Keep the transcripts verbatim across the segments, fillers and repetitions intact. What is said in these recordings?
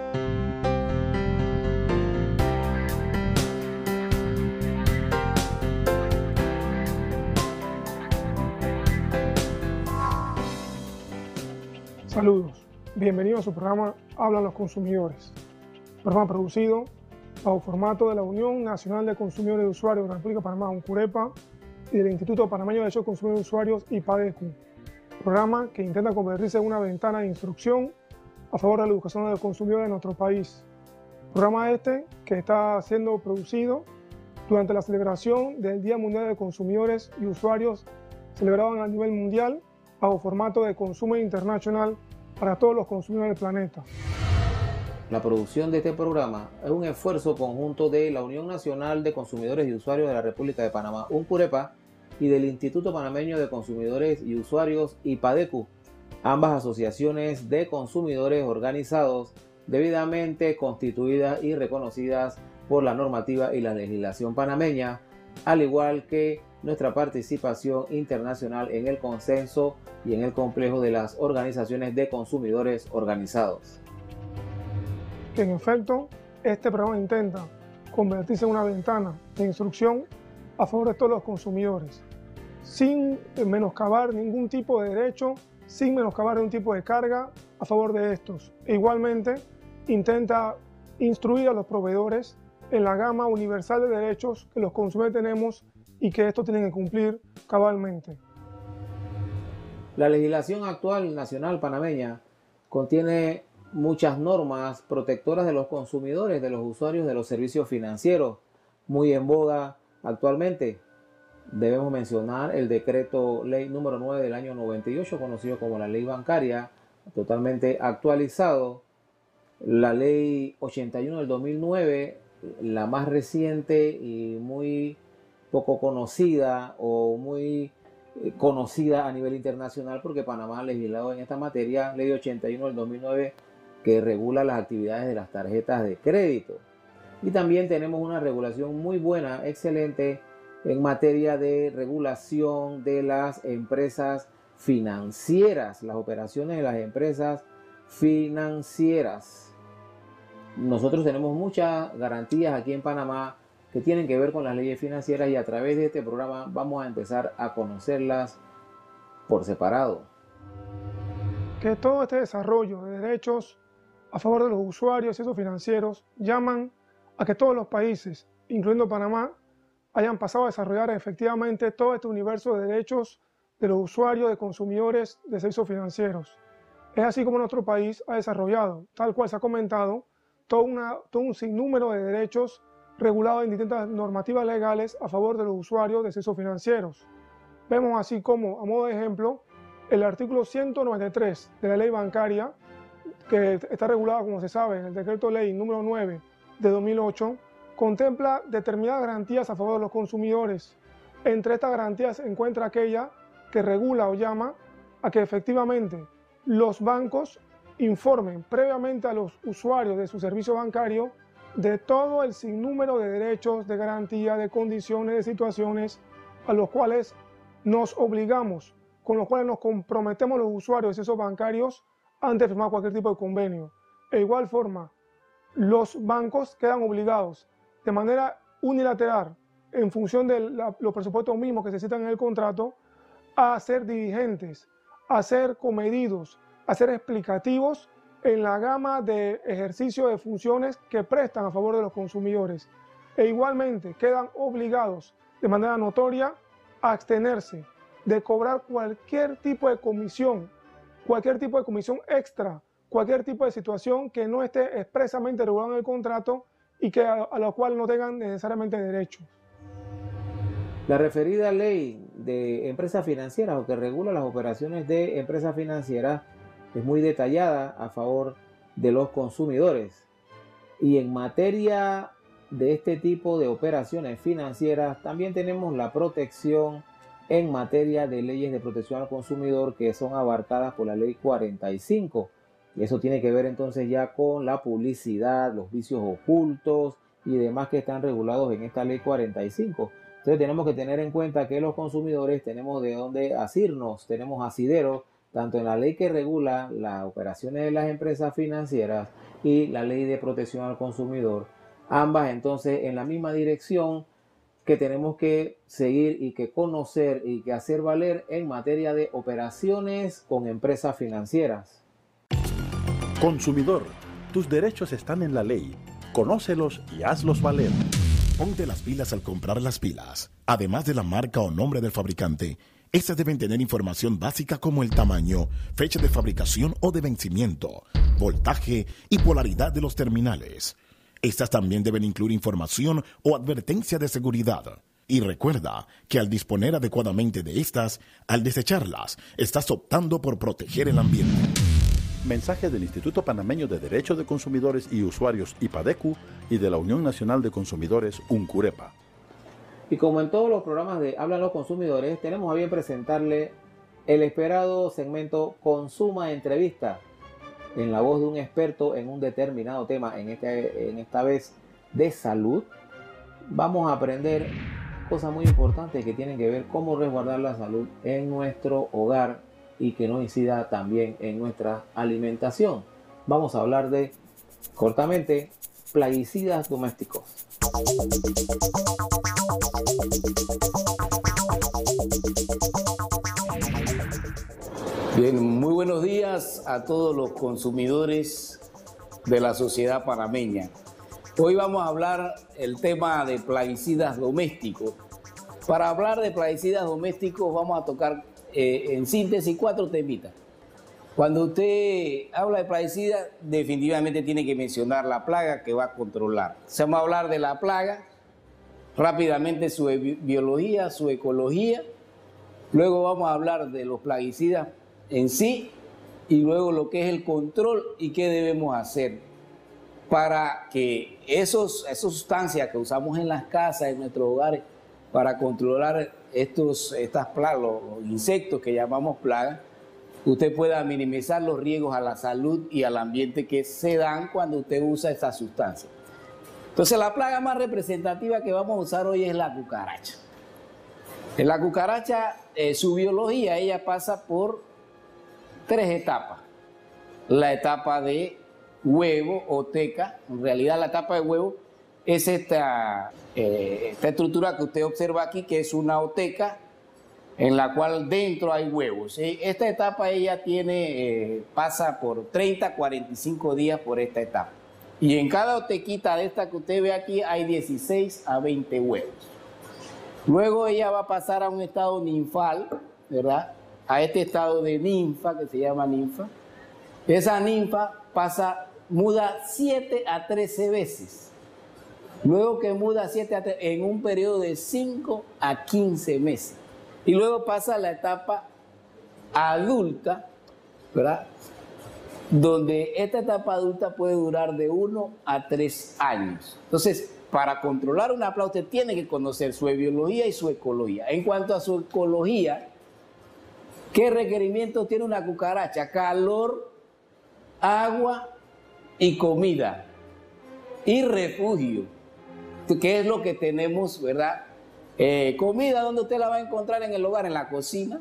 Saludos, bienvenidos a su programa Hablan los Consumidores, programa producido bajo formato de la Unión Nacional de Consumidores y Usuarios de la República de Panamá, UNCUREPA, y del Instituto Panameño de Derechos de Consumidores y Usuarios, IPADECU, programa que intenta convertirse en una ventana de instrucción a favor de la educación de los consumidores de nuestro país. Programa este que está siendo producido durante la celebración del Día Mundial de Consumidores y Usuarios, celebrado a nivel mundial bajo formato de Consumer International para todos los consumidores del planeta. La producción de este programa es un esfuerzo conjunto de la Unión Nacional de Consumidores y Usuarios de la República de Panamá, UNCUREPA, y del Instituto Panameño de Consumidores y Usuarios, IPADECU, ambas asociaciones de consumidores organizados, debidamente constituidas y reconocidas por la normativa y la legislación panameña, al igual que nuestra participación internacional en el consenso y en el complejo de las organizaciones de consumidores organizados. Que en efecto, este programa intenta convertirse en una ventana de instrucción a favor de todos los consumidores, sin menoscabar ningún tipo de derecho, sin menoscabar ningún tipo de carga a favor de estos. E igualmente, intenta instruir a los proveedores en la gama universal de derechos que los consumidores tenemos y que estos tienen que cumplir cabalmente. La legislación actual nacional panameña contiene muchas normas protectoras de los consumidores, de los usuarios de los servicios financieros, muy en boga actualmente. Debemos mencionar el decreto ley número nueve del año noventa y ocho, conocido como la ley bancaria, totalmente actualizado. La ley ochenta y uno del dos mil nueve, la más reciente y muy poco conocida o muy conocida a nivel internacional, porque Panamá ha legislado en esta materia, ley ochenta y uno del dos mil nueve, que regula las actividades de las tarjetas de crédito. Y también tenemos una regulación muy buena, excelente, en materia de regulación de las empresas financieras, las operaciones de las empresas financieras. Nosotros tenemos muchas garantías aquí en Panamá que tienen que ver con las leyes financieras, y a través de este programa vamos a empezar a conocerlas por separado. Que todo este desarrollo de derechos a favor de los usuarios y esos financieros llaman a que todos los países, incluyendo Panamá, hayan pasado a desarrollar efectivamente todo este universo de derechos de los usuarios, de consumidores de servicios financieros. Es así como nuestro país ha desarrollado, tal cual se ha comentado, todo, una, todo un sinnúmero de derechos regulados en distintas normativas legales a favor de los usuarios de servicios financieros. Vemos así como, a modo de ejemplo, el artículo ciento noventa y tres de la ley bancaria, que está regulada, como se sabe, en el decreto ley número nueve de dos mil ocho, contempla determinadas garantías a favor de los consumidores. Entre estas garantías se encuentra aquella que regula o llama a que efectivamente los bancos informen previamente a los usuarios de su servicio bancario de todo el sinnúmero de derechos, de garantía, de condiciones, de situaciones a los cuales nos obligamos, con los cuales nos comprometemos los usuarios de esos bancarios antes de firmar cualquier tipo de convenio. De igual forma, los bancos quedan obligados de manera unilateral, en función de la, los presupuestos mismos que se citan en el contrato, a ser diligentes, a ser comedidos, a ser explicativos en la gama de ejercicio de funciones que prestan a favor de los consumidores. E igualmente quedan obligados de manera notoria a abstenerse de cobrar cualquier tipo de comisión, cualquier tipo de comisión extra, cualquier tipo de situación que no esté expresamente regulada en el contrato y que a, a la cual no tengan necesariamente derechos. La referida ley de empresas financieras, o que regula las operaciones de empresas financieras, es muy detallada a favor de los consumidores. Y en materia de este tipo de operaciones financieras, también tenemos la protección en materia de leyes de protección al consumidor, que son abarcadas por la ley cuarenta y cinco. Y eso tiene que ver entonces ya con la publicidad, los vicios ocultos y demás que están regulados en esta ley cuarenta y cinco. Entonces tenemos que tener en cuenta que los consumidores tenemos de dónde asirnos, tenemos asidero tanto en la ley que regula las operaciones de las empresas financieras y la ley de protección al consumidor, ambas entonces en la misma dirección que tenemos que seguir y que conocer y que hacer valer en materia de operaciones con empresas financieras. Consumidor, tus derechos están en la ley. Conócelos y hazlos valer. Ponte las pilas al comprar las pilas. Además de la marca o nombre del fabricante, estas deben tener información básica como el tamaño, fecha de fabricación o de vencimiento, voltaje y polaridad de los terminales. Estas también deben incluir información o advertencia de seguridad. Y recuerda que al disponer adecuadamente de estas, al desecharlas, estás optando por proteger el ambiente. Mensaje del Instituto Panameño de Derechos de Consumidores y Usuarios IPADECU y de la Unión Nacional de Consumidores UNCUREPA. Y como en todos los programas de Hablan los Consumidores, tenemos a bien presentarle el esperado segmento Consuma Entrevista, en la voz de un experto en un determinado tema, en, este, en esta vez de salud. Vamos a aprender cosas muy importantes que tienen que ver cómo resguardar la salud en nuestro hogar y que no incida también en nuestra alimentación. Vamos a hablar de, cortamente, plaguicidas domésticos. Bien, muy buenos días a todos los consumidores de la sociedad panameña. Hoy vamos a hablar el tema de plaguicidas domésticos. Para hablar de plaguicidas domésticos vamos a tocar eh, en síntesis cuatro temitas. Cuando usted habla de plaguicidas, definitivamente tiene que mencionar la plaga que va a controlar. Se vamos a hablar de la plaga, rápidamente su biología, su ecología. Luego vamos a hablar de los plaguicidas en sí y luego lo que es el control y qué debemos hacer para que esos, esas sustancias que usamos en las casas, en nuestros hogares, para controlar estos, estas plagas, los, los insectos que llamamos plagas, usted pueda minimizar los riesgos a la salud y al ambiente que se dan cuando usted usa estas sustancias. Entonces la plaga más representativa que vamos a usar hoy es la cucaracha. En la cucaracha, eh, su biología, ella pasa por tres etapas. La etapa de huevo o teca, en realidad la etapa de huevo es esta, eh, esta estructura que usted observa aquí, que es una oteca en la cual dentro hay huevos. Esta etapa ella tiene, eh, pasa por treinta a cuarenta y cinco días por esta etapa. Y en cada otequita de esta que usted ve aquí hay dieciséis a veinte huevos. Luego ella va a pasar a un estado ninfal, ¿verdad? A este estado de ninfa, que se llama ninfa. Esa ninfa pasa, muda siete a trece veces. Luego que muda siete a trece, en un periodo de cinco a quince meses. Y luego pasa a la etapa adulta, ¿verdad? Donde esta etapa adulta puede durar de uno a tres años. Entonces, para controlar una plaga, usted tiene que conocer su biología y su ecología. En cuanto a su ecología, ¿qué requerimientos tiene una cucaracha? Calor, agua y comida. Y refugio, que es lo que tenemos, ¿verdad? Eh, comida, ¿dónde usted la va a encontrar en el hogar? En la cocina.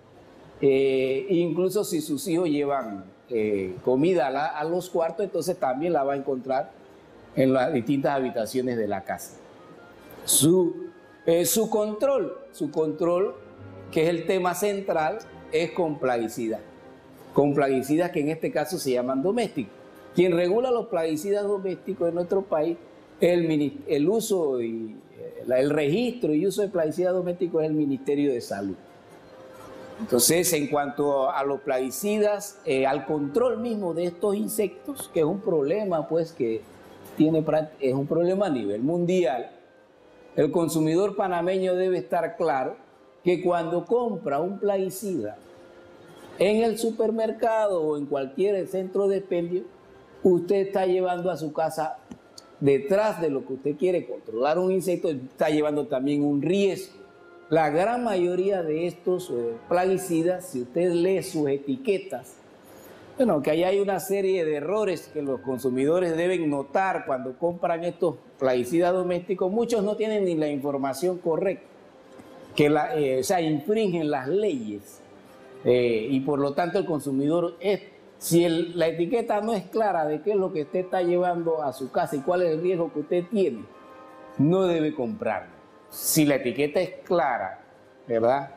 Eh, incluso si sus hijos llevan eh, comida a, la, a los cuartos, entonces también la va a encontrar en las distintas habitaciones de la casa. Su, eh, su control, su control, que es el tema central, es con plaguicidas. Con plaguicidas que en este caso se llaman domésticos. Quien regula los plaguicidas domésticos en nuestro país, el, el uso y el registro y uso de plaguicidas domésticos es el Ministerio de Salud. Entonces, en cuanto a los plaguicidas, eh, al control mismo de estos insectos, que es un problema, pues, que tiene, es un problema a nivel mundial, el consumidor panameño debe estar claro que cuando compra un plaguicida en el supermercado o en cualquier centro de expendio, usted está llevando a su casa, detrás de lo que usted quiere controlar un insecto, está llevando también un riesgo. La gran mayoría de estos eh, plaguicidas, si usted lee sus etiquetas, bueno, que ahí hay una serie de errores que los consumidores deben notar cuando compran estos plaguicidas domésticos. Muchos no tienen ni la información correcta, que la, eh, o sea, infringen las leyes. Eh, y por lo tanto el consumidor, es, si el, la etiqueta no es clara de qué es lo que usted está llevando a su casa y cuál es el riesgo que usted tiene, no debe comprarlo. Si la etiqueta es clara, ¿verdad?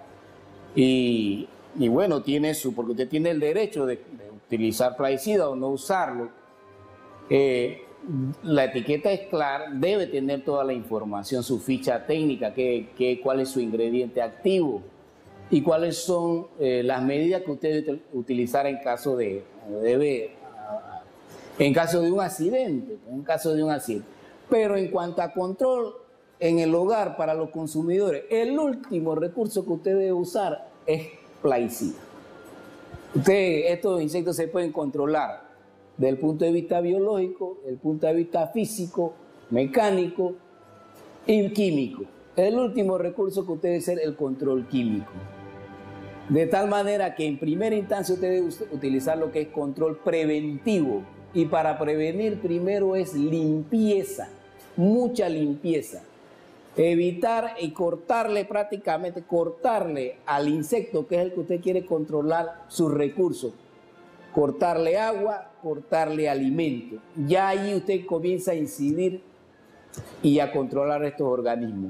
Y, y bueno, tiene su, porque usted tiene el derecho de, de utilizar plaguicida o no usarlo. Eh, la etiqueta es clara, debe tener toda la información, su ficha técnica, que, que, cuál es su ingrediente activo y cuáles son eh, las medidas que usted debe utilizar en caso de, debe, en caso de un accidente, en caso de un accidente. Pero en cuanto a control en el hogar para los consumidores, el último recurso que usted debe usar es plaguicida. Usted, estos insectos se pueden controlar desde el punto de vista biológico, desde el punto de vista físico, mecánico y químico. El último recurso que usted debe ser el control químico. De tal manera que en primera instancia usted debe utilizar lo que es control preventivo. Y para prevenir primero es limpieza, mucha limpieza. Evitar y cortarle prácticamente, cortarle al insecto, que es el que usted quiere controlar, sus recursos. Cortarle agua, cortarle alimento. Ya ahí usted comienza a incidir y a controlar estos organismos.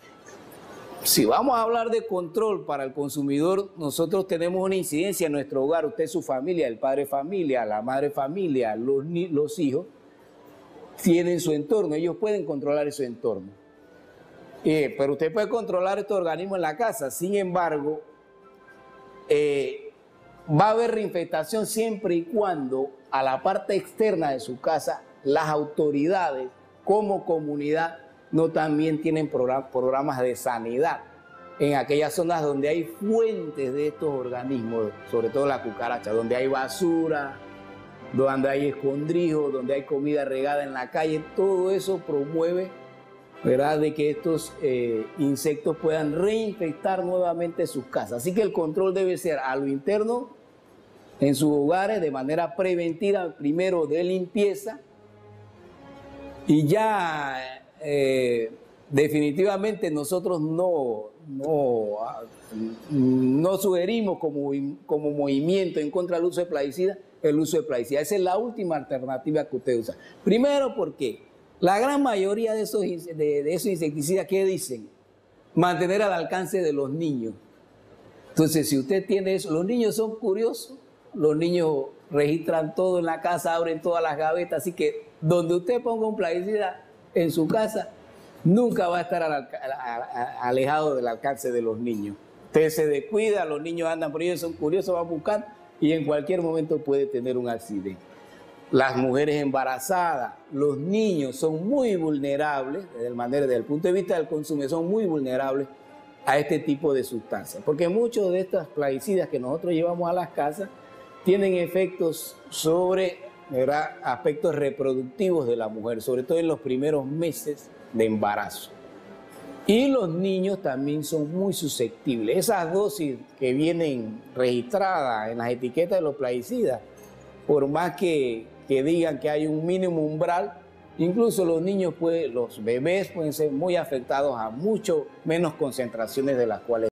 Si vamos a hablar de control para el consumidor, nosotros tenemos una incidencia en nuestro hogar, usted, su familia, el padre familia, la madre familia, los, los hijos, tienen su entorno, ellos pueden controlar su entorno. Eh, pero usted puede controlar estos organismos en la casa, sin embargo, eh, va a haber reinfestación siempre y cuando a la parte externa de su casa las autoridades como comunidad no también tienen programas de sanidad en aquellas zonas donde hay fuentes de estos organismos, sobre todo la cucaracha, donde hay basura, donde hay escondrijos, donde hay comida regada en la calle. Todo eso promueve, ¿verdad?, de que estos eh, insectos puedan reinfectar nuevamente sus casas. Así que el control debe ser a lo interno, en sus hogares, de manera preventiva, primero de limpieza, y ya eh, definitivamente nosotros no, no, no sugerimos como, como movimiento en contra del uso de plaguicida el uso de plaguicida. Esa es la última alternativa que usted usa. Primero porque la gran mayoría de esos, de, de esos insecticidas, ¿qué dicen? Mantener al alcance de los niños. Entonces, si usted tiene eso, los niños son curiosos, los niños registran todo en la casa, abren todas las gavetas, así que donde usted ponga un plaguicida en su casa, nunca va a estar al, a, a, alejado del alcance de los niños. Usted se descuida, los niños andan por ahí, son curiosos, van a buscar y en cualquier momento puede tener un accidente. Las mujeres embarazadas, los niños son muy vulnerables, desde, manera, desde el punto de vista del consumo, son muy vulnerables a este tipo de sustancias, porque muchos de estas plaguicidas que nosotros llevamos a las casas tienen efectos sobre, ¿verdad?, aspectos reproductivos de la mujer, sobre todo en los primeros meses de embarazo. Y los niños también son muy susceptibles. Esas dosis que vienen registradas en las etiquetas de los plaguicidas, por más que, que digan que hay un mínimo umbral, incluso los niños, pueden, los bebés pueden ser muy afectados a mucho menos concentraciones de las cuales